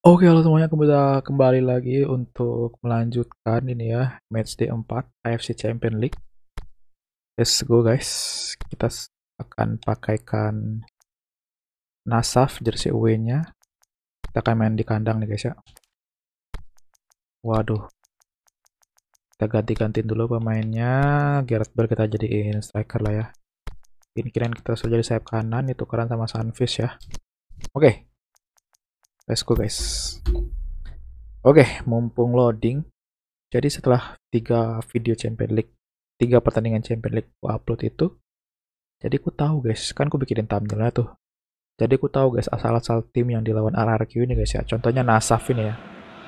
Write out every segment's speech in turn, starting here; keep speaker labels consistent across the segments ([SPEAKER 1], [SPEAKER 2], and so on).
[SPEAKER 1] Oke, halo semuanya, kita kembali lagi untuk melanjutkan ini ya, match day 4 AFC Champion League. Let's go guys, kita akan pakaikan Nasaf jersey away-nya. Kita akan main di kandang nih guys ya. Waduh, kita ganti-gantiin dulu pemainnya. Gareth Bale kita jadiin striker lah ya. Ini kirain kita sudah jadi sayap kanan, itu tukeran sama Sunfish ya. Oke, let's go guys. Oke, mumpung loading. Jadi setelah 3 video Champion League, 3 pertandingan Champion League aku upload itu, jadi aku tahu guys, kan aku bikinin thumbnailnya tuh. Jadi aku tahu guys asal-asal tim yang dilawan RRQ ini guys ya. Contohnya Nasaf ini ya.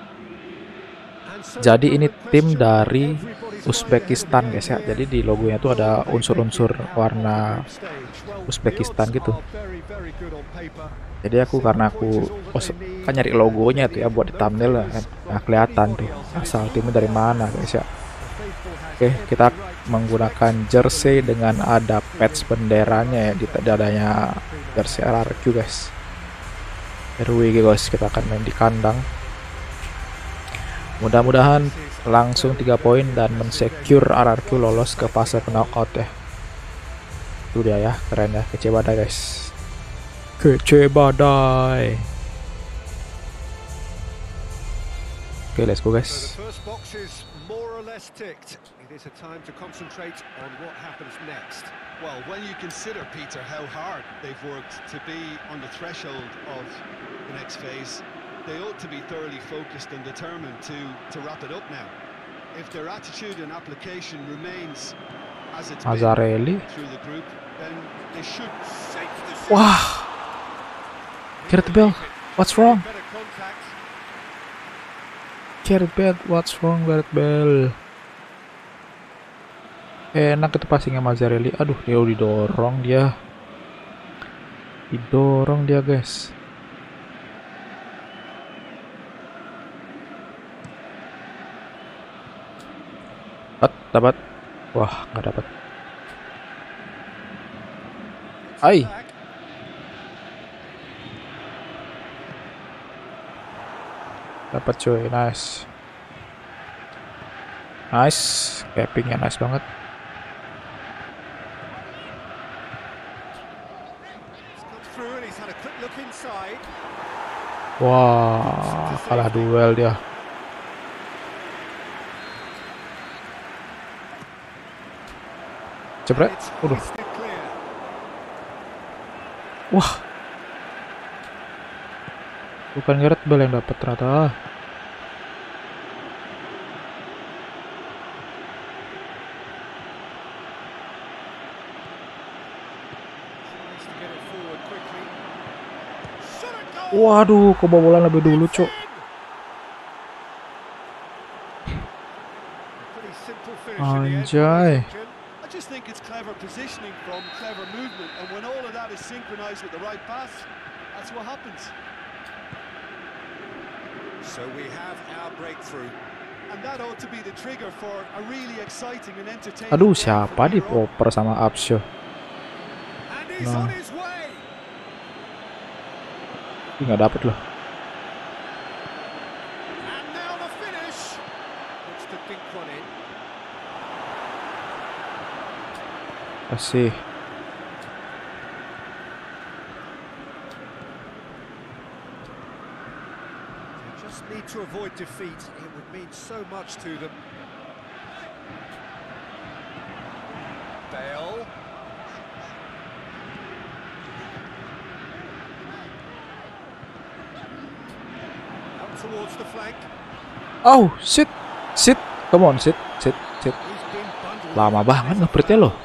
[SPEAKER 1] Jadi ini tim dari Uzbekistan guys ya. Jadi di logonya tuh ada unsur-unsur warna Uzbekistan gitu. Jadi karena aku kan nyari logonya tuh ya buat di thumbnail kan. Nah kelihatan tuh asal timnya dari mana guys ya. Oke, kita menggunakan jersey dengan ada patch benderanya ya di dadanya jersey RRQ guys. RWG guys, kita akan main di kandang. Mudah-mudahan langsung 3 poin dan mensecure RRQ lolos ke fase knockout ya. Itu dia ya, keren ya, kece badai guys. Kece badai. Oke, let's go guys.
[SPEAKER 2] It is a time to concentrate on what happens next. Well, when you consider, Peter, how hard they've worked to be on the threshold of the next phase, they ought to be thoroughly focused and determined to wrap it up now. If their attitude and application remains as it's been through the group, then they should save the season.
[SPEAKER 1] Wah, Gareth Bale, what's wrong? Gareth Bale, what's wrong, Gareth Bale? Enak itu passingnya Mazzarelli. Aduh, dia didorong dia. Didorong dia, guys. Dapat. Wah, nggak dapat. Hai. Dapat cuy, nice. Nice, cappingnya nice banget. Wah, kalah duel dia. Jebret. Wah. Bukan Gareth Bale yang dapat ternyata. Waduh, kebobolan lebih dulu, cok. Anjay.
[SPEAKER 2] I just think it's clever positioning from clever movement, and when all of that is synchronized with the right pass, that's what happens. So we have our breakthrough, and that ought to be the trigger for a really exciting and entertaining.
[SPEAKER 1] Aduh, siapa dioper sama Absyo? Nah. Nggak dapet loh. Kasih.
[SPEAKER 2] Just need to avoid defeat. It would mean so much to them. Bale. Out towards the flank.
[SPEAKER 1] Oh, sit. Come on, sit. Lama banget ngeprintnya loh.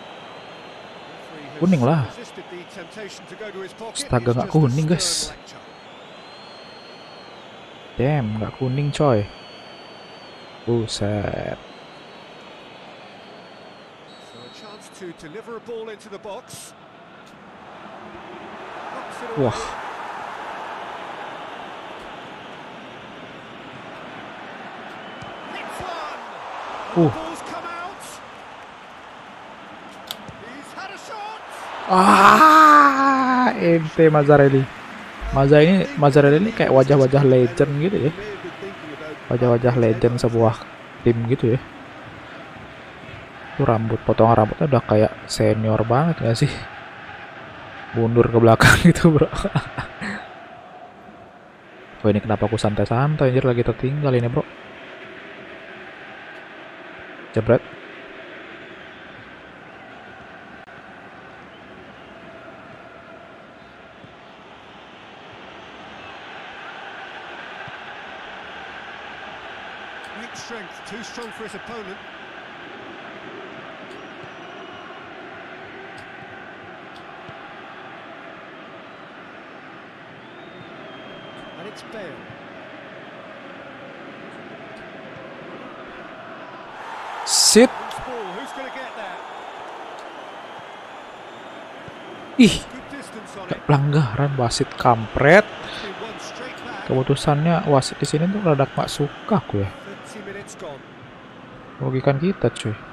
[SPEAKER 1] Kuning lah. Astaga, nggak kuning guys. Damn, nggak kuning coy. Buset. Wah. Ente Mazzarelli. Mazzarella ini kayak wajah-wajah legend gitu ya. Wajah-wajah legend sebuah tim gitu ya. Itu potongan rambutnya udah kayak senior banget gak sih? Mundur ke belakang gitu, bro. Oh, ini kenapa aku santai-santai anjir, lagi tertinggal ini, bro. Jebret.
[SPEAKER 2] Great strength, too strong for his opponent. And it's Bale.
[SPEAKER 1] Sit.
[SPEAKER 2] Who's going to get that?
[SPEAKER 1] Ih,
[SPEAKER 2] Good distance on it.
[SPEAKER 1] pelanggaran wasit kampret.
[SPEAKER 2] He won straight back.
[SPEAKER 1] Keputusannya wasit di sini tuh rada gak suka aku ya.
[SPEAKER 2] 30 minutes gone.
[SPEAKER 1] Merugikan kita, cuy.
[SPEAKER 2] And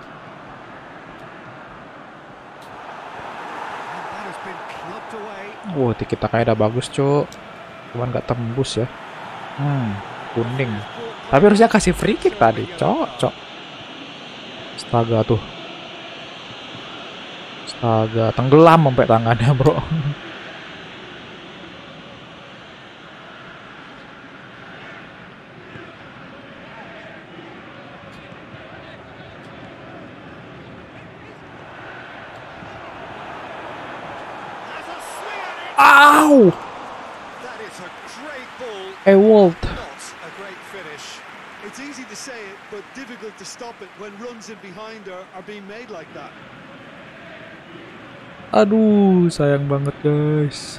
[SPEAKER 2] that has been clubbed away.
[SPEAKER 1] Wah, kita kayak udah bagus, cuk. Cuman gak tembus ya. Kuning. Tapi harusnya kasih free kick tadi, cok. Astaga tuh. Astaga, tenggelam sampai tangannya, bro.
[SPEAKER 2] Has a swing at it.
[SPEAKER 1] Ow!
[SPEAKER 2] That is a great ball.
[SPEAKER 1] Ewald.
[SPEAKER 2] Not a great finish. It's easy to say it, but difficult to stop it when runs in behind are being made like that.
[SPEAKER 1] Aduh, sayang banget, guys.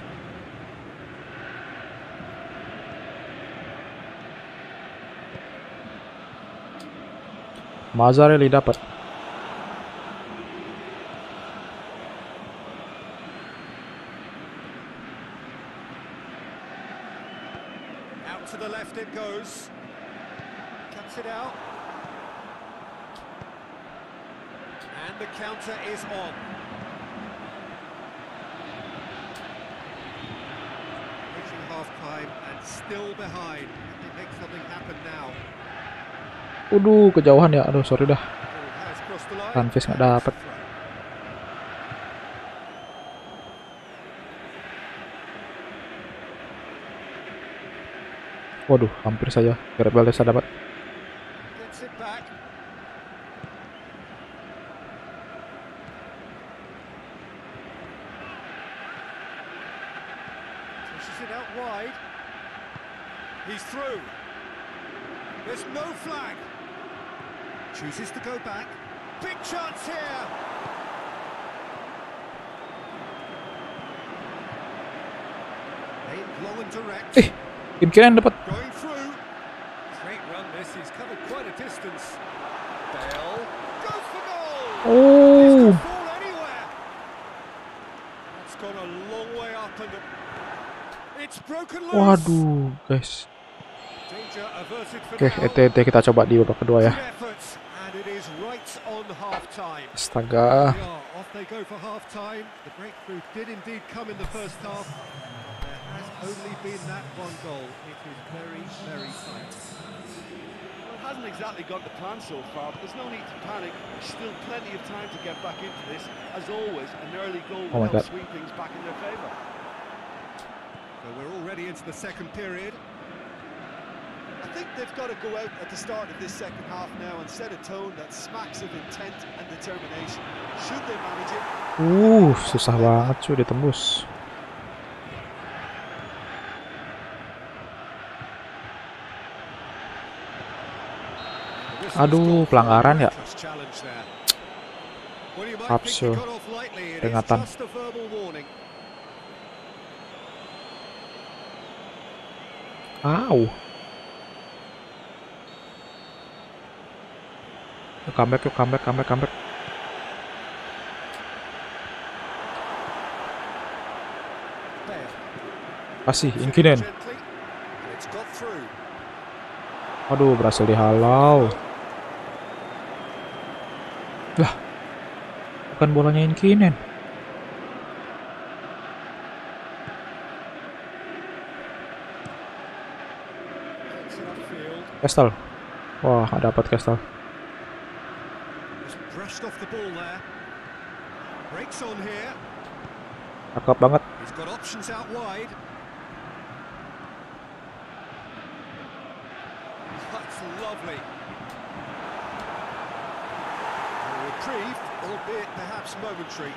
[SPEAKER 1] Mazzarella dapat.
[SPEAKER 2] Out to the left it goes. Cuts it out. And the counter is on. Reaching half-time and still behind. They make something happen now.
[SPEAKER 1] Waduh, kejauhan ya. Aduh, sorry dah.
[SPEAKER 2] Ball has crossed the line.
[SPEAKER 1] Sanches nggak dapet. Waduh, hampir saja Gareth Bale dapat.
[SPEAKER 2] Gets it back. Pushes it out wide. He's through. There's no flag. Chooses to go back. Big chance here. Aimed low and direct.
[SPEAKER 1] Kemungkinan dapat.
[SPEAKER 2] Going through. Great run this. He's covered quite a distance. Bale goes for goal. This
[SPEAKER 1] Oh,
[SPEAKER 2] could fall anywhere. It's gone a long way up and it's broken loose.
[SPEAKER 1] waduh, guys.
[SPEAKER 2] Danger averted for
[SPEAKER 1] Oke,
[SPEAKER 2] now.
[SPEAKER 1] ET kita coba di babak kedua ya.
[SPEAKER 2] Good efforts, and it is right on half-time.
[SPEAKER 1] Astaga.
[SPEAKER 2] They are off they go for half-time. The breakthrough did indeed come in the first half. There has only been that one goal. It is very, very tight.
[SPEAKER 3] Well, it hasn't exactly got the plan so far, but there's no need to panic. There's still plenty of time to get back into this. As always, an early goal
[SPEAKER 1] Oh my
[SPEAKER 3] will help
[SPEAKER 1] God.
[SPEAKER 3] swing things back in their favour.
[SPEAKER 2] So we're already into the second period.
[SPEAKER 3] I think they've got to go out at the start of this second half now and set a tone that smacks of intent and determination. Should they manage it?
[SPEAKER 1] Susah banget cuy ditembus. Aduh, pelanggaran ya. Rapsio. Peringatan. Au. Yuk, comeback. Kasih, Inkinen. Aduh, berhasil dihalau. Lah, bukan bolanya Inkinen.
[SPEAKER 3] Gets it upfield.
[SPEAKER 1] Kestel. Wah, nggak dapat Kestel.
[SPEAKER 3] Just brushed off the ball there. Breaks on here.
[SPEAKER 1] Cakep banget.
[SPEAKER 3] He's got options out wide. That's lovely. A reprieve, albeit perhaps momentary.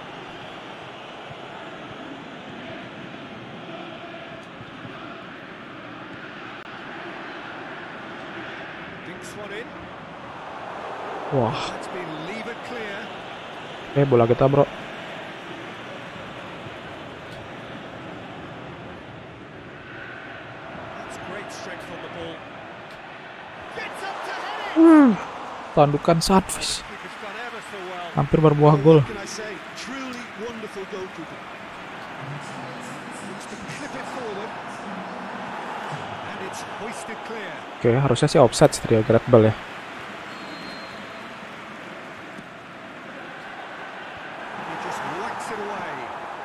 [SPEAKER 3] Dinks one in.
[SPEAKER 1] Wah,
[SPEAKER 3] That's been levered clear.
[SPEAKER 1] bola kita, bro.
[SPEAKER 3] That's great strength on the ball. Gets up to head it.
[SPEAKER 1] Tandukan Sunfish.
[SPEAKER 3] Keeper's done ever so well.
[SPEAKER 1] Hampir berbuah gol.
[SPEAKER 2] What can I say? Truly wonderful goalkeeping.
[SPEAKER 3] Looks to clip it forward. And it's hoisted clear.
[SPEAKER 1] Oke, harusnya sih offside trio Gareth Bale ya.
[SPEAKER 3] He just whacks it away.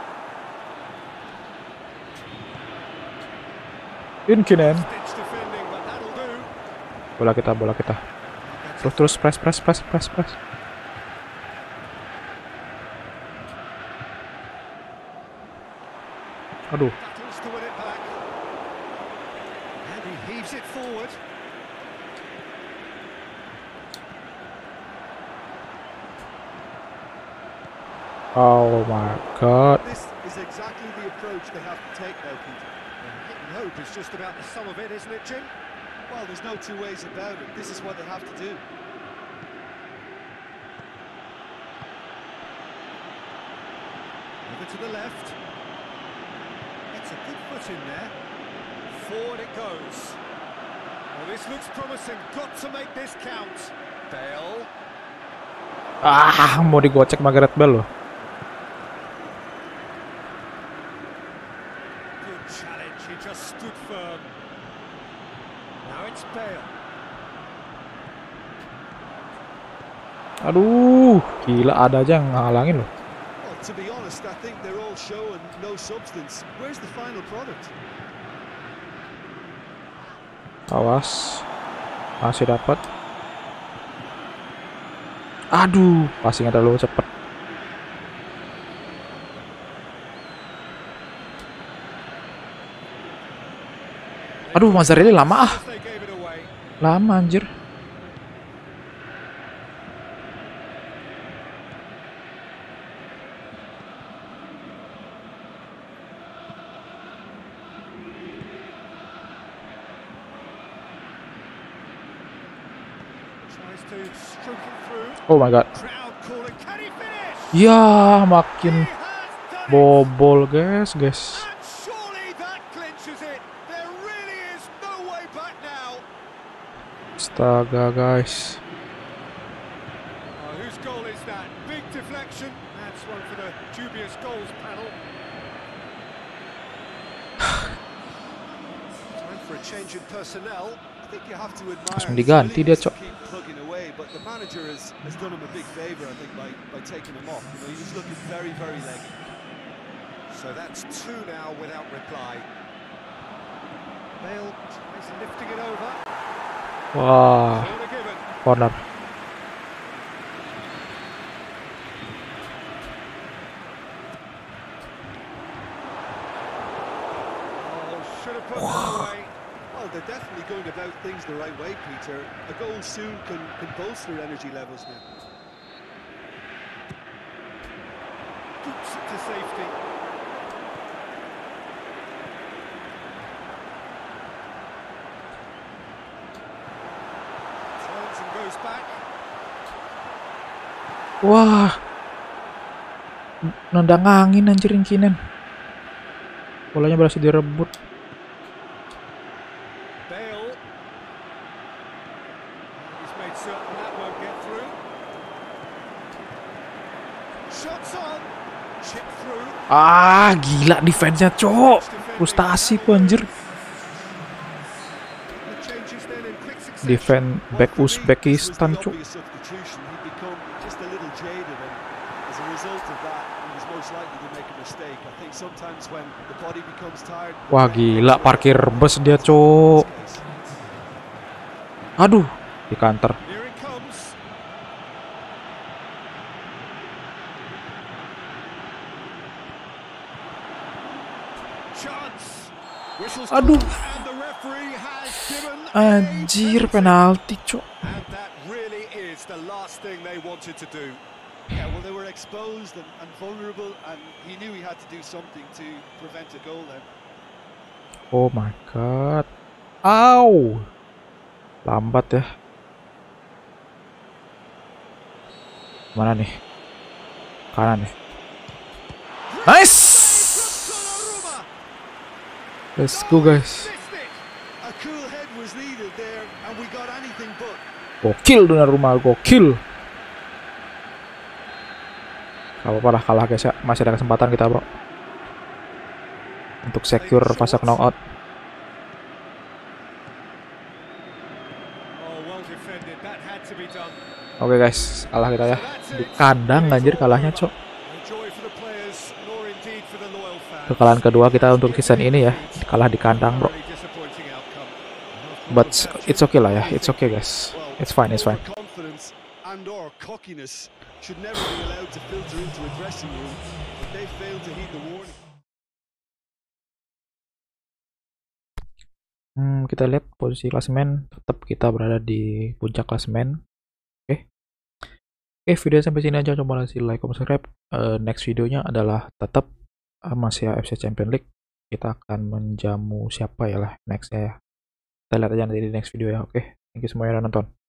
[SPEAKER 1] Inkinen.
[SPEAKER 3] Stitch defending, but that'll do.
[SPEAKER 1] Bola kita. Terus press. Aduh,
[SPEAKER 3] Battles to win it back. And he heaves it forward.
[SPEAKER 1] oh my god.
[SPEAKER 2] This is exactly the approach they have to take now, Peter.
[SPEAKER 3] Hit and hope is just about the sum of it, isn't it, Jim?
[SPEAKER 2] Well, there's no two ways about it. This is what they have to do.
[SPEAKER 3] Over to the left. Gets a good foot in there. Forward it goes. Well, this looks promising. Got to make this count. Bale.
[SPEAKER 1] Mau digocek sama Gareth Bale loh.
[SPEAKER 3] Good challenge. He just stood firm. Now it's Bale.
[SPEAKER 1] Aduh, gila ada aja yang ngalangin loh.
[SPEAKER 2] Well, to be honest, I think they're all show and no substance. Where's the final product?
[SPEAKER 1] Awas. Masih dapat. Aduh, passingnya terlalu cepet. Aduh, Mazzarelli lama ah.
[SPEAKER 3] They gave it away.
[SPEAKER 1] Lama anjir.
[SPEAKER 3] Tries to stroke it through.
[SPEAKER 1] Oh my god.
[SPEAKER 3] Crowd calling. Can he finish?
[SPEAKER 1] Ya,
[SPEAKER 3] He
[SPEAKER 1] makin
[SPEAKER 3] has done it.
[SPEAKER 1] bobol, guys.
[SPEAKER 3] And surely that clinches it. There really is no way back now.
[SPEAKER 1] Astaga, guys.
[SPEAKER 3] Whose goal is that? Big deflection. That's one for the dubious goals panel. Time for a change in personnel.
[SPEAKER 2] I think you have to admire
[SPEAKER 1] Langsung
[SPEAKER 2] his
[SPEAKER 1] diganti dia,
[SPEAKER 2] willingness
[SPEAKER 1] Cok.
[SPEAKER 2] to keep plugging away, but the manager has done him a big favour, I think, by taking him off. You know, he was looking very, very leggy.
[SPEAKER 3] So that's two now without reply. Bale tries lifting it over.
[SPEAKER 1] Wah,
[SPEAKER 3] Corner given.
[SPEAKER 1] corner.
[SPEAKER 3] Oh, should have put that away.
[SPEAKER 2] Well, they're definitely going about things the right way, Peter. A goal soon can bolster energy levels now.
[SPEAKER 3] Boots it to safety. Turns and goes back.
[SPEAKER 1] Wah. Nendang angin anjir Inkinen. Bolanya berhasil direbut.
[SPEAKER 3] Bale. He's made certain that won't get through. Shots on. Chip through.
[SPEAKER 1] Ah, gila defense-nya, Cok. Frustasi ku anjir.
[SPEAKER 3] The changes then in quick succession.
[SPEAKER 1] Defend back
[SPEAKER 2] Well, for me, this was
[SPEAKER 1] Uzbekistan,
[SPEAKER 2] the
[SPEAKER 1] Cok.
[SPEAKER 2] obvious substitution. He'd become just a little jaded, and as a result of that, he was most likely to make a mistake. I think sometimes when the body becomes tired.
[SPEAKER 1] Wah, gila parkir bus dia, Cok. Aduh, di counter.
[SPEAKER 3] Here it comes. Chance. Whistles
[SPEAKER 1] Aduh.
[SPEAKER 3] and the referee has given
[SPEAKER 1] Anjir, penalti, cok.
[SPEAKER 3] and that really is the last thing they wanted to do.
[SPEAKER 2] Yeah, well, they were exposed and vulnerable, and he knew he had to do something to prevent a goal then.
[SPEAKER 1] Oh my god. Au. Lambat ya. Mana nih? Kanan nih. Nice. Let's go guys.
[SPEAKER 2] A cool head was needed there, and we got anything but.
[SPEAKER 1] Gokil Donnarumma, gokil. Gak apa-apa lah, kalah guys ya. Masih ada kesempatan kita bro untuk secure fase knockout.
[SPEAKER 3] Oh, well defended. That had to be done.
[SPEAKER 1] Oke guys, kalah kita ya. Di kandang anjir kalahnya cok.
[SPEAKER 3] Joy for the players, nor indeed for the loyal fans.
[SPEAKER 1] Kekalahan kedua kita untuk season ini ya. Kalah di kandang bro.
[SPEAKER 3] Really disappointing outcome.
[SPEAKER 1] But it's okay lah ya. It's okay guys. It's fine, it's fine.
[SPEAKER 2] Confidence and/or cockiness should never be allowed to filter into a dressing room, but they failed to heed the warning.
[SPEAKER 1] Kita lihat posisi klasemen, tetap kita berada di puncak klasemen. Oke, video sampai sini aja. Coba kasih like, comment, subscribe. Next videonya adalah tetap masih AFC Champions League. Kita akan menjamu siapa ya lah nextnya ya. Kita lihat aja nanti di next video ya. Oke, thank you semuanya udah nonton.